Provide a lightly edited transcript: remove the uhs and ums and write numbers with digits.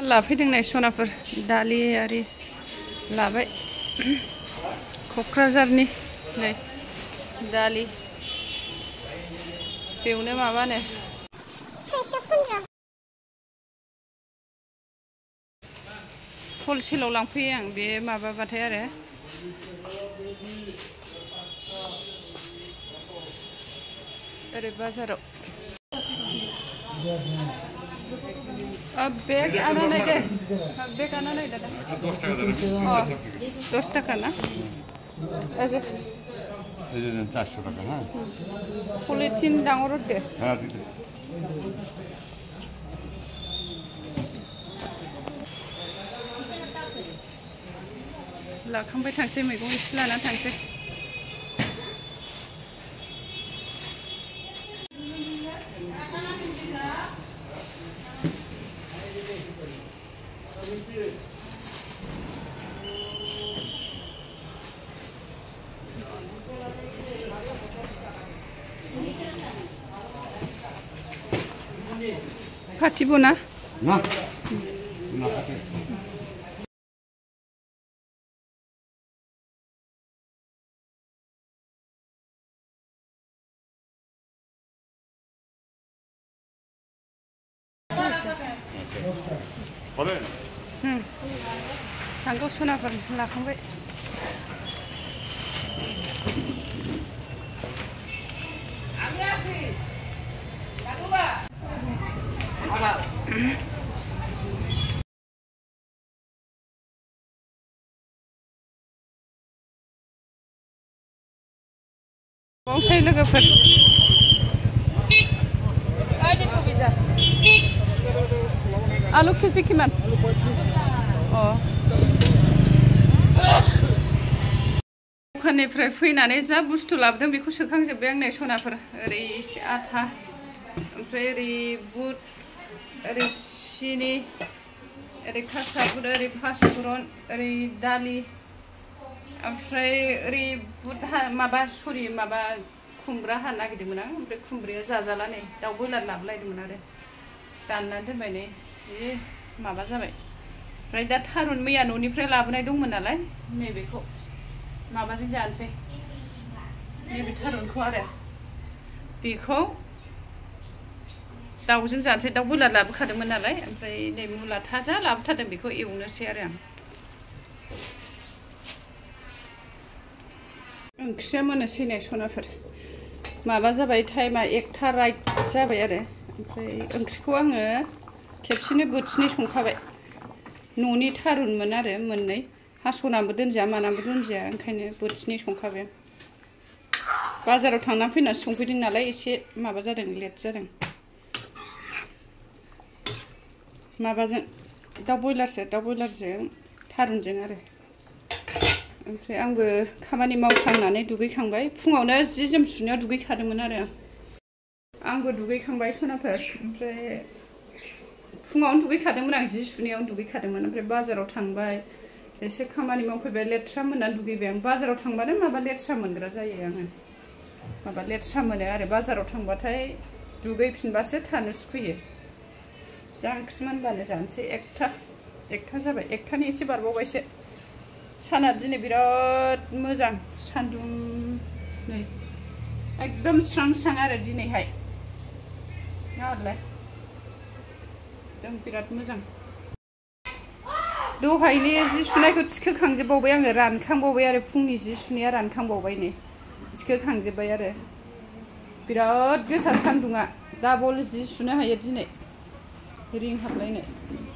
लाफैदोंनाय सनाफोर दालि आरि लाबाय क'क्राझारनि नै दालि बेवनो माबानो हलसेलाव लांफैयो आं बे माबाबाथाय आरो ओरै बाजाराव बेग आना नहीं दे बेग आना नहीं दादा 10 টাকা দাও 10 টাকা না এই যে 400 টাকা হ্যাঁ পলিথিন ডাঙরত দে হ্যাঁ দিতে लाखांबाय थांसै मैगं एसे लाना थांसै Patibo na? Na. Na pati. Boleh? Tangguh sunafar lakambai. Bausai logoफोर आलु केजि किमान दखाननिफ्राय फैनानै जा बुस्थु लाबोदों बेखौ सोखांजोब्बाय आं नै सनाफोर ओरै एसे आथा ओमफ्राय ओरै बुट ओरै सिनि ओरै खासा बुट ओरै फासफुरन ओरै दालि ओमफ्राय ओरै बुट माबा सरि माबा खुमब्रा हानो नागिरदोंमोन आं ओमफ्राय खुमब्राया जाजाला नै दाउ बयलार लाबोलायदोंमोन आरो दाननानै दोनबाय नै जि माबा जाबाय ओमफ्राय दा थारुन मैया न'निफ्राय लाबोनाय दंमोन नालाय नैबेखौ माबाजों जानोसै नैबे थारुनखौ आरो बेखौ दाउजों जानोसै दाउ बयलार लाबोखादोंमोन नालाय ओमफ्राय नै मुला थाजा लाबोथारदों बेखौ एवनोसै आरो आं ओंख्रिया मोननोसै नै सनाफोर माबा जाबाय टाइमा 1टा राइट जाबाय आरो ओमफ्राय ओंख्रिखौ आङो खेबसेनो बोथिनै संखाबाय न'नि थारुनमोन आरो मोननै हास'नाबो दोनजाया मानाबो दोनजाया ओंखायनो बोथिनै संखाबाय बाजाराव थांनानै फैनानै संफैदों नालाय एसे माबा जादों लेट जादों माबाजों दाउ बयलारजों थारुनजों आरो ओमफ्राय आंबो खामानि मावखांनानै दुगैखांबाय फुङावनो जि जोम सुनायाव दुगैखादोंमोन आरो आंबो दुगैखांबाय सनाफोर ओमफ्राय फुङावनो दुगैखादोंमोन आं जि सुनायावनो दुगैखादोंमोन ओमफ्राय बाजाराव थांबाय एसे खामानि मावफैबाय लेथ्रा मोननानै दुगैबाय आं बाजाराव थांबानो माबा लेथ्रा मोनग्रा जायो आङो माबा लेथ्रा मोनो आरो बाजाराव थांबाथाय दुगैफिनबासो थानो सुखुयो दा ओंख्रि मोनबानो जानोसै 1टा जाबाय 1टानि एसे बारबावबायसो साना दिनै बिराद मोजां सान्दुं नै एकदम स्रां स्रां आरो दिनैहाय नाहरलाय एकदम बिराद मोजां दहायनि जि सुनायखौ थिखोखांजोबबावबाय आङो रानखांबावबाय आरो फुंनि जि सुनाया रानखांबावबाय नै थिखोखांजोबबाय आरो बिराद गोसा सान्दुङा डाबल जि सुनो हायो दिनै रिं हाबलायनाय